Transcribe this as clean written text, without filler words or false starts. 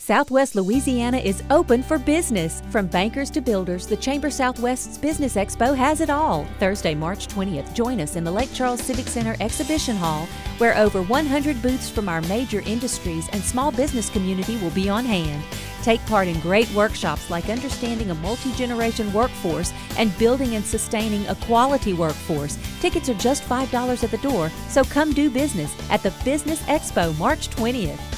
Southwest Louisiana is open for business. From bankers to builders, the Chamber Southwest's Business Expo has it all. Thursday, March 20th, join us in the Lake Charles Civic Center Exhibition Hall, where over 100 booths from our major industries and small business community will be on hand. Take part in great workshops like understanding a multi-generation workforce and building and sustaining a quality workforce. Tickets are just $5 at the door, so come do business at the Business Expo March 20th.